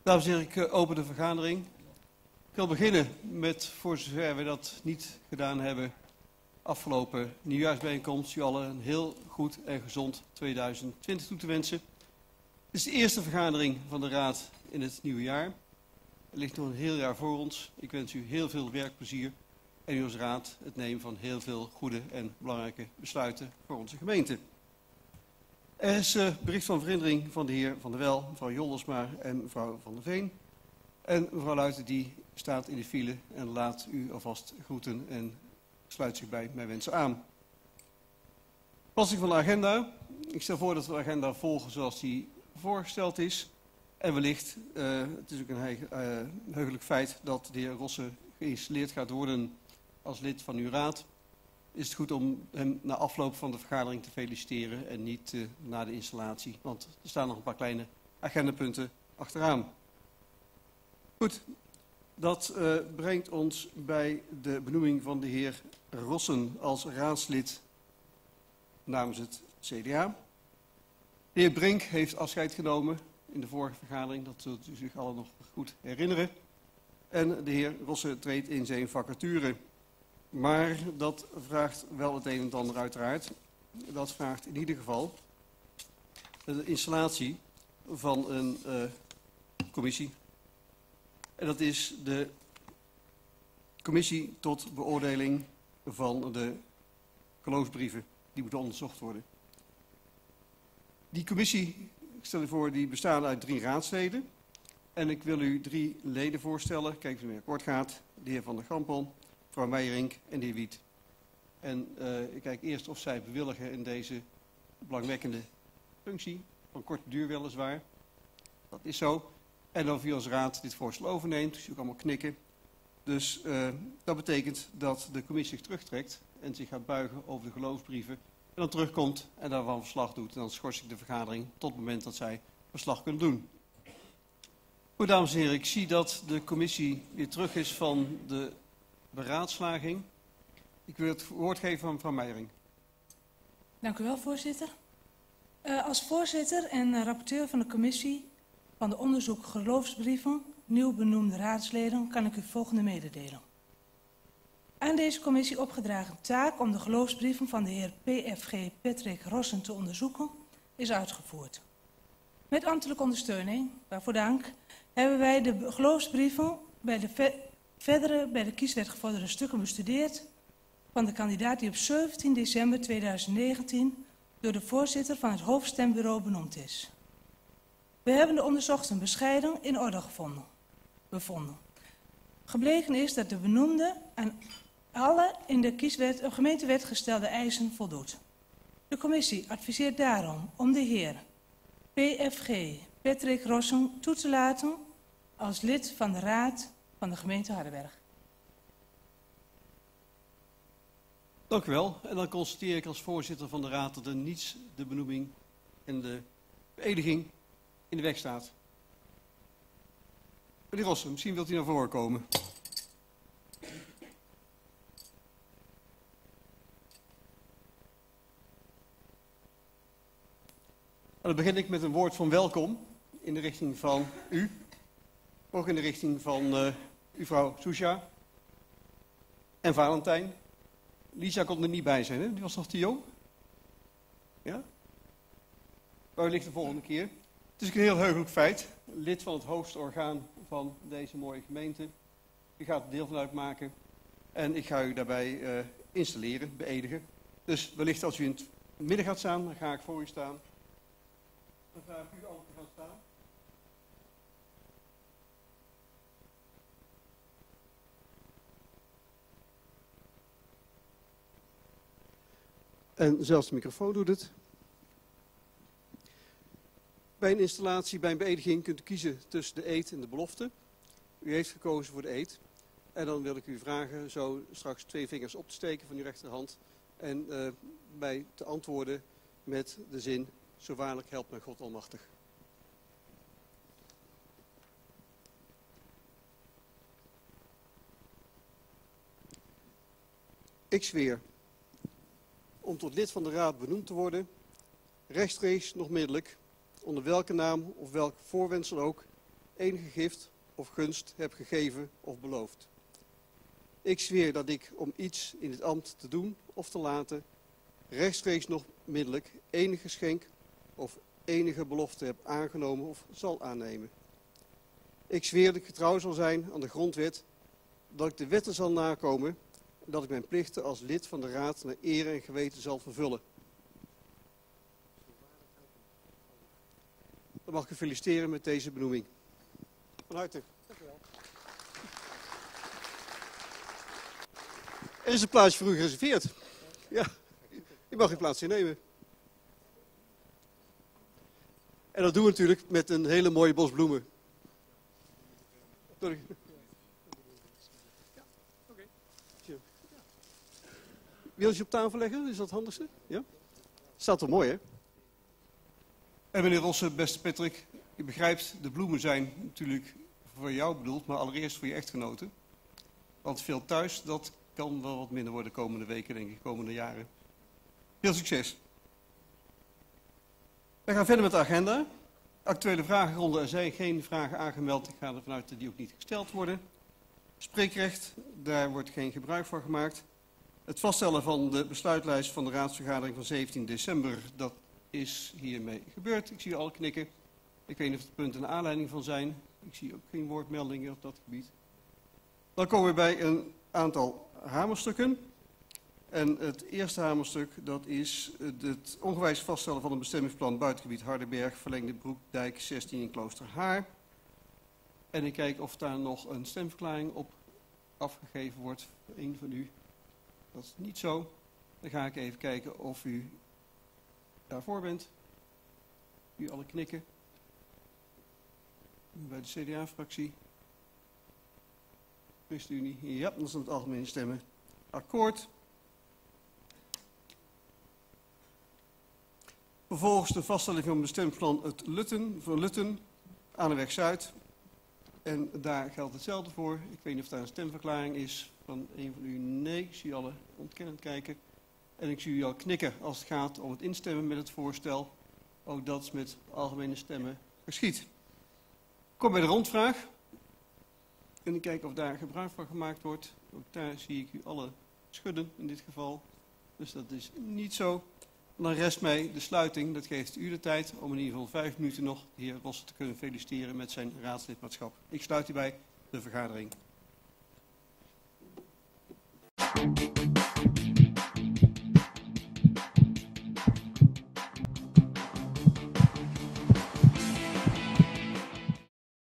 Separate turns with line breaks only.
Dames en heren, ik open de vergadering. Ik wil beginnen met, voor zover we dat niet gedaan hebben, afgelopen nieuwjaarsbijeenkomst, u allen een heel goed en gezond 2020 toe te wensen. Het is de eerste vergadering van de Raad in het nieuwe jaar. Er ligt nog een heel jaar voor ons. Ik wens u heel veel werkplezier en u als Raad het nemen van heel veel goede en belangrijke besluiten voor onze gemeente. Er is bericht van verhindering van de heer Van der Wel, mevrouw Joldersma en mevrouw Van der Veen. En mevrouw Luiten die staat in de file en laat u alvast groeten en sluit zich bij mijn wensen aan. Passing van de agenda. Ik stel voor dat we de agenda volgen zoals die voorgesteld is. En wellicht, het is ook een heugelijk feit dat de heer Rossen geïnstalleerd gaat worden als lid van uw raad. Is het goed om hem na afloop van de vergadering te feliciteren en niet na de installatie. Want er staan nog een paar kleine agendapunten achteraan. Goed, dat brengt ons bij de benoeming van de heer Rossen als raadslid namens het CDA. De heer Brink heeft afscheid genomen in de vorige vergadering, dat zult u zich allen nog goed herinneren. En de heer Rossen treedt in zijn vacature. Maar dat vraagt wel het een en het ander uiteraard. Dat vraagt in ieder geval de installatie van een commissie. En dat is de commissie tot beoordeling van de geloofsbrieven. Die moeten onderzocht worden. Die commissie, ik stel u voor, die bestaat uit 3 raadsleden. En ik wil u 3 leden voorstellen. Kijk of het meer kort gaat. De heer Van der Gampel, mevrouw Meijerink en de heer Wiet. En ik kijk eerst of zij bewilligen in deze belangwekkende functie. Van korte duur weliswaar. Dat is zo. En of u als raad dit voorstel overneemt. Dus u kan allemaal knikken. Dus dat betekent dat de commissie zich terugtrekt en zich gaat buigen over de geloofsbrieven. En dan terugkomt en daarvan verslag doet. En dan schors ik de vergadering tot het moment dat zij verslag kunnen doen. Goed, dames en heren, ik zie dat de commissie weer terug is van de beraadslaging. Ik wil het woord geven aan mevrouw Meijerink.
Dank u wel, voorzitter. Als voorzitter en rapporteur van de commissie van de onderzoek geloofsbrieven, nieuw benoemde raadsleden, kan ik u het volgende mededelen. Aan deze commissie opgedragen taak om de geloofsbrieven van de heer PFG Patrick Rossen te onderzoeken, is uitgevoerd. Met ambtelijke ondersteuning, waarvoor dank, hebben wij de geloofsbrieven bij de kieswet gevorderde stukken bestudeerd van de kandidaat die op 17 december 2019 door de voorzitter van het hoofdstembureau benoemd is. We hebben de onderzochten bescheiden in orde bevonden. Gebleken is dat de benoemde aan alle in de gemeentewet gestelde eisen voldoet. De commissie adviseert daarom om de heer PFG Patrick Rossen toe te laten als lid van de raad van de gemeente Hardenberg.
Dank u wel. En dan constateer ik als voorzitter van de raad dat er niets de benoeming en de beëdiging in de weg staat. Meneer Rossen, misschien wilt u naar voren komen. Dan begin ik met een woord van welkom in de richting van u. Ook in de richting van mevrouw Soesja en Valentijn. Lisa kon er niet bij zijn, hè? Die was nog te jong. Ja? Maar ligt de volgende keer. Het is een heel heugelijk feit. Lid van het hoogste orgaan van deze mooie gemeente. U gaat er deel van uitmaken. En ik ga u daarbij installeren, beëdigen. Dus wellicht als u in het midden gaat staan, dan ga ik voor u staan. Dan vraag ik u allen te gaan staan. En zelfs de microfoon doet het. Bij een installatie, bij een beëdiging kunt u kiezen tussen de eed en de belofte. U heeft gekozen voor de eed. En dan wil ik u vragen zo straks 2 vingers op te steken van uw rechterhand. En mij te antwoorden met de zin, zo waarlijk helpt mij God almachtig. Ik zweer om tot lid van de raad benoemd te worden, rechtstreeks nog middelijk, onder welke naam of welk voorwendsel ook, enige gift of gunst heb gegeven of beloofd. Ik zweer dat ik om iets in het ambt te doen of te laten, rechtstreeks nog middelijk enig geschenk of enige belofte heb aangenomen of zal aannemen. Ik zweer dat ik getrouw zal zijn aan de grondwet, dat ik de wetten zal nakomen en dat ik mijn plichten als lid van de Raad naar eer en geweten zal vervullen. Dan mag ik u feliciteren met deze benoeming. Van harte. Dank u wel. Er is een plaatsje voor u gereserveerd. Ja, u mag uw plaats innemen. En dat doen we natuurlijk met een hele mooie bos bloemen. Sorry. Ja, oké. Wil je op tafel leggen? Is dat het handigste? Ja? Staat er mooi, hè? En meneer Rosse, beste Patrick, u begrijpt, de bloemen zijn natuurlijk voor jou bedoeld, maar allereerst voor je echtgenoten. Want veel thuis, dat kan wel wat minder worden de komende weken, denk ik, de komende jaren. Veel succes. We gaan verder met de agenda. Actuele vragenronde, er zijn geen vragen aangemeld. Ik ga ervan uit dat die ook niet gesteld worden. Spreekrecht, daar wordt geen gebruik van gemaakt. Het vaststellen van de besluitlijst van de raadsvergadering van 17 december, dat is hiermee gebeurd. Ik zie u al knikken. Ik weet niet of er punten een aanleiding van zijn. Ik zie ook geen woordmeldingen op dat gebied. Dan komen we bij een aantal hamerstukken. En het eerste hamerstuk, dat is het ongewijs vaststellen van een bestemmingsplan buitengebied Hardenberg, verlengde Broekdijk 16 in Kloosterhaar. En ik kijk of daar nog een stemverklaring op afgegeven wordt. Een van u. Dat is niet zo. Dan ga ik even kijken of u daarvoor bent. U alle knikken. Bij de CDA-fractie. ChristenUnie. Ja, dat is het algemene stemmen. Akkoord. Vervolgens de vaststelling van het bestemmingsplan het Lutten, van Lutten aan de weg Zuid. En daar geldt hetzelfde voor. Ik weet niet of daar een stemverklaring is van een van u. Nee, ik zie alle ontkennend kijken. En ik zie u al knikken als het gaat om het instemmen met het voorstel. Ook dat is met algemene stemmen geschied. Kom bij de rondvraag. En ik kijk of daar gebruik van gemaakt wordt. Ook daar zie ik u alle schudden in dit geval. Dus dat is niet zo. En dan rest mij de sluiting. Dat geeft u de tijd om in ieder geval 5 minuten nog de heer Rosse te kunnen feliciteren met zijn raadslidmaatschap. Ik sluit hierbij de vergadering.